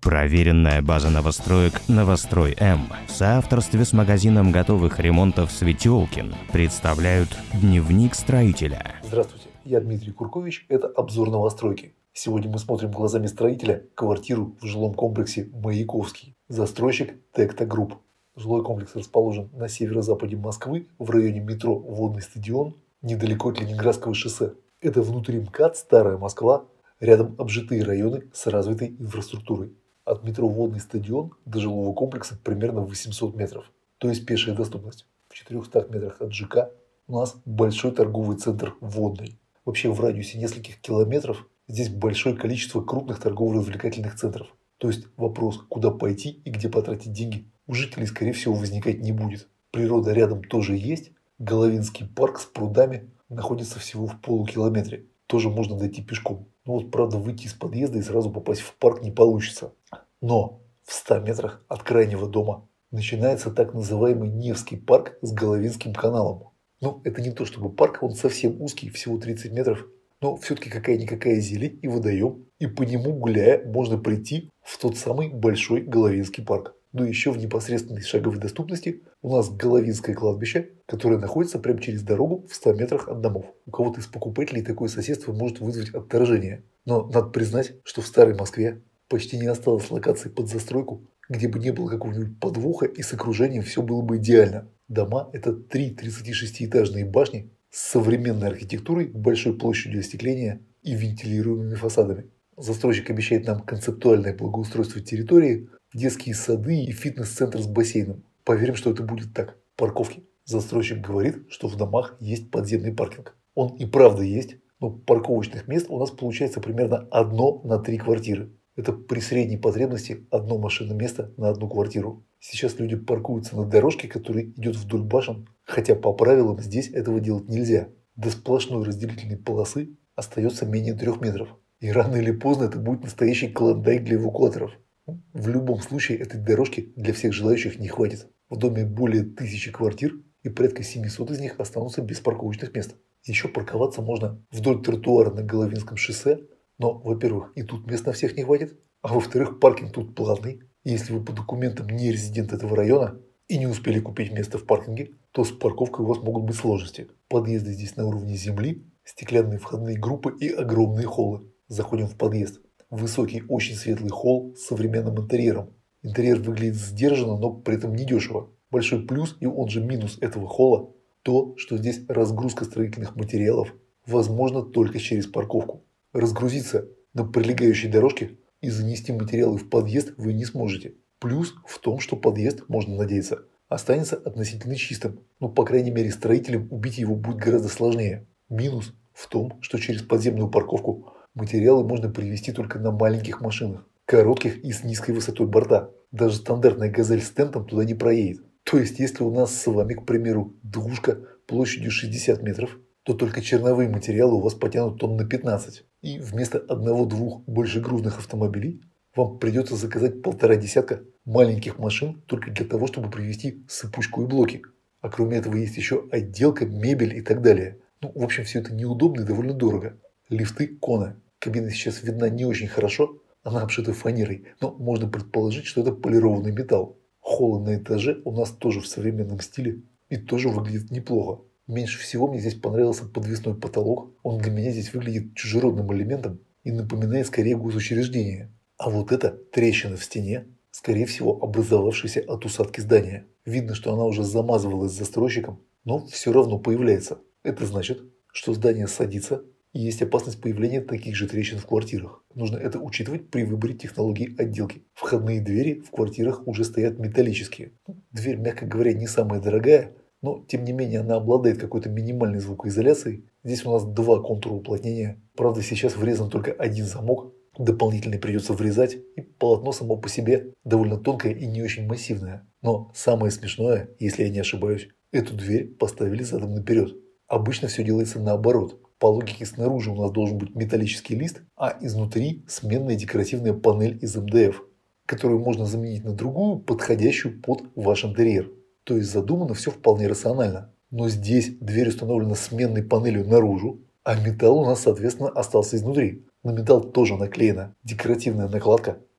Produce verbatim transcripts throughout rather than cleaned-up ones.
Проверенная база новостроек «Новострой М» в соавторстве с магазином готовых ремонтов «Светелкин» представляют «Дневник строителя». Здравствуйте, я Дмитрий Куркович, это обзор новостройки. Сегодня мы смотрим глазами строителя квартиру в жилом комплексе «Маяковский». Застройщик «Текта Групп». Жилой комплекс расположен на северо-западе Москвы, в районе метро «Водный стадион», недалеко от Ленинградского шоссе. Это внутри МКАД «Старая Москва», рядом обжитые районы с развитой инфраструктурой. От метро «Водный стадион» до жилого комплекса примерно восемьсот метров, то есть пешая доступность. В четырехстах метрах от ЖК у нас большой торговый центр «Водный». Вообще в радиусе нескольких километров здесь большое количество крупных торгово-развлекательных центров. То есть вопрос, куда пойти и где потратить деньги, у жителей, скорее всего, возникать не будет. Природа рядом тоже есть. Головинский парк с прудами находится всего в полукилометре. Тоже можно дойти пешком. Но вот, правда, выйти из подъезда и сразу попасть в парк не получится. Но в ста метрах от крайнего дома начинается так называемый Невский парк с Головинским каналом. Ну, это не то чтобы парк, он совсем узкий, всего тридцать метров. Но все-таки какая-никакая зелень и водоем. И по нему, гуляя, можно прийти в тот самый большой Головинский парк. Но еще в непосредственной шаговой доступности у нас Головинское кладбище, которое находится прямо через дорогу в ста метрах от домов. У кого-то из покупателей такое соседство может вызвать отторжение. Но надо признать, что в старой Москве почти не осталось локаций под застройку, где бы не было какого-нибудь подвоха и с окружением все было бы идеально. Дома – это три тридцатишестиэтажные башни с современной архитектурой, большой площадью остекления и вентилируемыми фасадами. Застройщик обещает нам концептуальное благоустройство территории, детские сады и фитнес-центр с бассейном. Поверим, что это будет так. Парковки. Застройщик говорит, что в домах есть подземный паркинг. Он и правда есть, но парковочных мест у нас получается примерно одно на три квартиры. Это при средней потребности одно машинное место на одну квартиру. Сейчас люди паркуются на дорожке, которая идет вдоль башен, хотя по правилам здесь этого делать нельзя. До сплошной разделительной полосы остается менее трех метров. И рано или поздно это будет настоящий клондайк для эвакуаторов. В любом случае этой дорожки для всех желающих не хватит. В доме более тысячи квартир и порядка семисот из них останутся без парковочных мест. Еще парковаться можно вдоль тротуара на Головинском шоссе, но, во-первых, и тут мест на всех не хватит, а во-вторых, паркинг тут платный. И если вы по документам не резидент этого района и не успели купить место в паркинге, то с парковкой у вас могут быть сложности. Подъезды здесь на уровне земли, стеклянные входные группы и огромные холлы. Заходим в подъезд. Высокий, очень светлый холл с современным интерьером. Интерьер выглядит сдержанно, но при этом недешево. Большой плюс и он же минус этого холла – то, что здесь разгрузка строительных материалов возможно только через парковку. Разгрузиться на прилегающей дорожке и занести материалы в подъезд вы не сможете. Плюс в том, что подъезд, можно надеяться, останется относительно чистым. Но, по крайней мере, строителям убить его будет гораздо сложнее. Минус в том, что через подземную парковку материалы можно привезти только на маленьких машинах, коротких и с низкой высотой борта. Даже стандартная «Газель» с тентом туда не проедет. То есть, если у нас с вами, к примеру, двушка площадью шестьдесят метров, то только черновые материалы у вас потянут тонн на пятнадцать. И вместо одного-двух большегрузных автомобилей вам придется заказать полтора десятка маленьких машин только для того, чтобы привезти сыпучку и блоки. А кроме этого есть еще отделка, мебель и так далее. Ну, в общем, все это неудобно и довольно дорого. Лифты Кона. Кабина сейчас видна не очень хорошо, она обшита фанерой, но можно предположить, что это полированный металл. Холлы на этаже у нас тоже в современном стиле и тоже выглядит неплохо. Меньше всего мне здесь понравился подвесной потолок. Он для меня здесь выглядит чужеродным элементом и напоминает скорее госучреждение. А вот эта трещина в стене, скорее всего, образовавшаяся от усадки здания. Видно, что она уже замазывалась с застройщиком, но все равно появляется. Это значит, что здание садится и есть опасность появления таких же трещин в квартирах. Нужно это учитывать при выборе технологии отделки. Входные двери в квартирах уже стоят металлические. Дверь, мягко говоря, не самая дорогая, но, тем не менее, она обладает какой-то минимальной звукоизоляцией. Здесь у нас два контура уплотнения. Правда, сейчас врезан только один замок. Дополнительный придется врезать. И полотно само по себе довольно тонкое и не очень массивное. Но самое смешное, если я не ошибаюсь, эту дверь поставили задом наперед. Обычно все делается наоборот. По логике, снаружи у нас должен быть металлический лист, а изнутри сменная декоративная панель из эм дэ эф, которую можно заменить на другую, подходящую под ваш интерьер. То есть задумано все вполне рационально. Но здесь дверь установлена сменной панелью наружу, а металл у нас, соответственно, остался изнутри. На металл тоже наклеена декоративная накладка,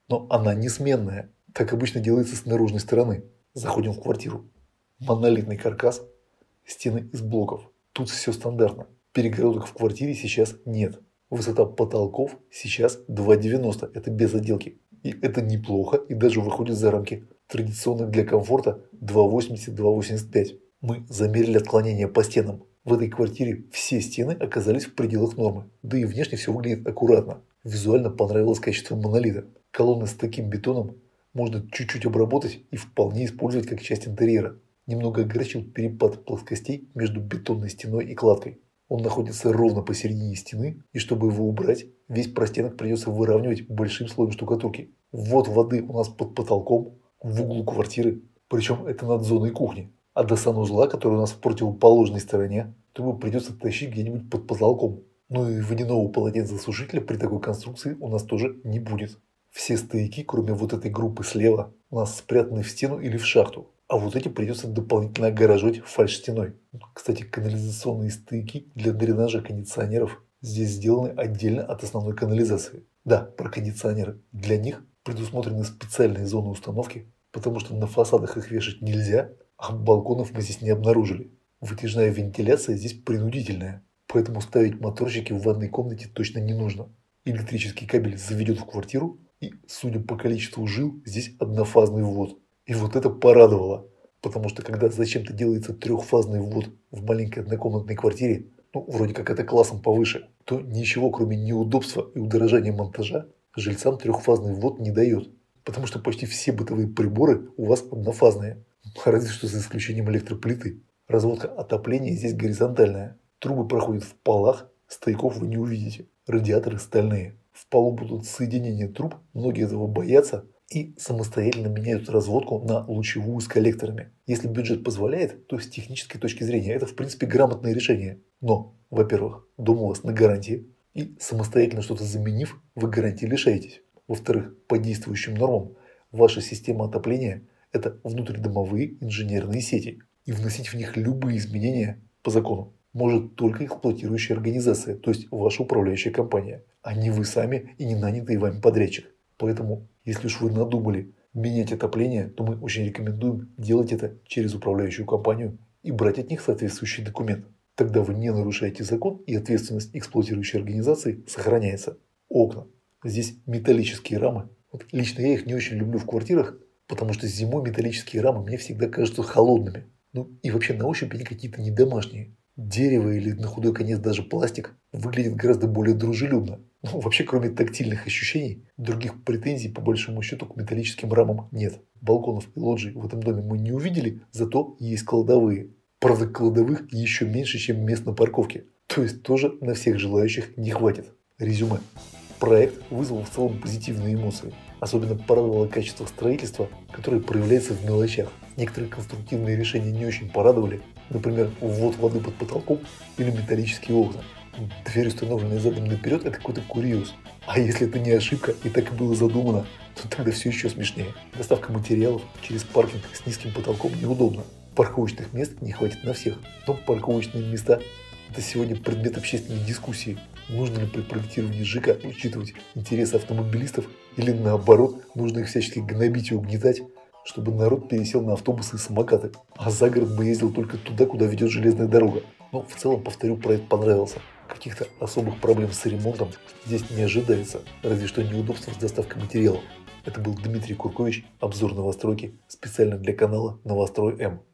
Но она не сменная. Так обычно делается с наружной стороны. Заходим в квартиру. Монолитный каркас, стены из блоков. Тут все стандартно. Перегородок в квартире сейчас нет. Высота потолков сейчас два девяносто, это без отделки. И это неплохо и даже выходит за рамки традиционных для комфорта два восемьдесят - два восемьдесят пять. Мы замерили отклонение по стенам. В этой квартире все стены оказались в пределах нормы. Да и внешне все выглядит аккуратно. Визуально понравилось качество монолита. Колонны с таким бетоном можно чуть-чуть обработать и вполне использовать как часть интерьера. Немного огорчил перепад плоскостей между бетонной стеной и кладкой. Он находится ровно посередине стены, и чтобы его убрать, весь простенок придется выравнивать большим слоем штукатурки. Ввод воды у нас под потолком, в углу квартиры, причем это над зоной кухни. А до санузла, который у нас в противоположной стороне, трубу придется тащить где-нибудь под потолком. Ну и водяного полотенцесушителя при такой конструкции у нас тоже не будет. Все стояки, кроме вот этой группы слева, у нас спрятаны в стену или в шахту. А вот эти придется дополнительно огораживать фальш-стеной. Кстати, канализационные стояки для дренажа кондиционеров здесь сделаны отдельно от основной канализации. Да, про кондиционеры. Для них предусмотрены специальные зоны установки, потому что на фасадах их вешать нельзя, а балконов мы здесь не обнаружили. Вытяжная вентиляция здесь принудительная, поэтому ставить моторчики в ванной комнате точно не нужно. Электрический кабель заведен в квартиру, и, судя по количеству жил, здесь однофазный ввод. И вот это порадовало, потому что когда зачем-то делается трехфазный ввод в маленькой однокомнатной квартире, ну вроде как это классом повыше, то ничего кроме неудобства и удорожания монтажа жильцам трехфазный ввод не дает. Потому что почти все бытовые приборы у вас однофазные, разве что за исключением электроплиты. Разводка отопления здесь горизонтальная. Трубы проходят в полах, стояков вы не увидите. Радиаторы стальные. В полу будут соединения труб, многие этого боятся и самостоятельно меняют разводку на лучевую с коллекторами. Если бюджет позволяет, то с технической точки зрения это в принципе грамотное решение. Но, во-первых, дом у вас на гарантии, и самостоятельно что-то заменив, вы гарантии лишаетесь. Во-вторых, по действующим нормам, ваша система отопления – это внутридомовые инженерные сети, и вносить в них любые изменения по закону может только эксплуатирующая организация, то есть ваша управляющая компания, а не вы сами и не нанятый вами подрядчик. Поэтому, если уж вы надумали менять отопление, то мы очень рекомендуем делать это через управляющую компанию и брать от них соответствующий документ. Тогда вы не нарушаете закон, и ответственность эксплуатирующей организации сохраняется. Окна. Здесь металлические рамы. Вот лично я их не очень люблю в квартирах, потому что зимой металлические рамы мне всегда кажутся холодными. Ну и вообще на ощупь они какие-то не домашние. Дерево или на худой конец даже пластик выглядит гораздо более дружелюбно. Ну, вообще, кроме тактильных ощущений, других претензий по большому счету к металлическим рамам нет. Балконов и лоджий в этом доме мы не увидели, зато есть кладовые. Правда, кладовых еще меньше, чем мест на парковке. То есть тоже на всех желающих не хватит. Резюме. Проект вызвал в целом позитивные эмоции. Особенно порадовало качество строительства, которое проявляется в мелочах. Некоторые конструктивные решения не очень порадовали. Например, ввод воды под потолком или металлические окна. Дверь, установленная задом наперед, это какой-то курьез. А если это не ошибка и так и было задумано, то тогда все еще смешнее. Доставка материалов через паркинг с низким потолком неудобно. Парковочных мест не хватит на всех. Но парковочные места – это сегодня предмет общественной дискуссии. Нужно ли при проектировании ЖК учитывать интересы автомобилистов или наоборот, нужно их всячески гнобить и угнетать, чтобы народ пересел на автобусы и самокаты. А за город бы ездил только туда, куда ведет железная дорога. Но в целом, повторю, проект понравился. Каких-то особых проблем с ремонтом здесь не ожидается, разве что неудобства с доставкой материалов. Это был Дмитрий Куркович, обзор новостройки, специально для канала Новострой М.